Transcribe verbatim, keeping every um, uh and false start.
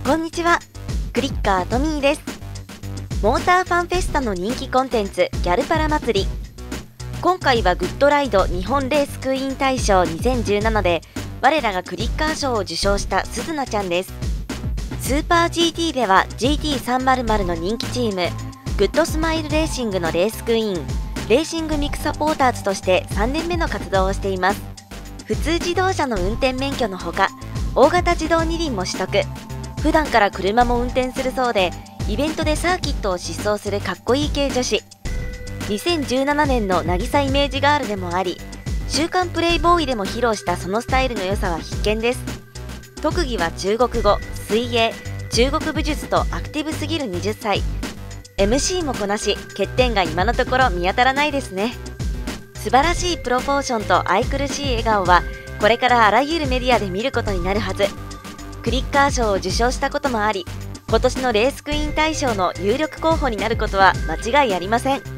こんにちは、クリッカートミーです。モーターファンフェスタの人気コンテンツギャルパラ祭り。今回はグッドライド日本レースクイーン大賞にせんじゅうななで我らがクリッカー賞を受賞したすずなちゃんです。スーパー ジーティー では ジーティーさんまるまる の人気チームグッドスマイルレーシングのレースクイーンレーシングミクサポーターズとしてさんねんめの活動をしています。普通自動車の運転免許のほか大型自動二輪も取得。普段から車も運転するそうで、イベントでサーキットを疾走するかっこいい系女子。にせんじゅうななねんの渚イメージガールでもあり、週刊プレイボーイでも披露したそのスタイルの良さは必見です。特技は中国語、水泳、中国武術とアクティブすぎるはたち。エムシー もこなし、欠点が今のところ見当たらないですね。素晴らしいプロポーションと愛くるしい笑顔は、これからあらゆるメディアで見ることになるはず。クリッカー賞を受賞したこともあり、今年のレースクイーン大賞の有力候補になることは間違いありません。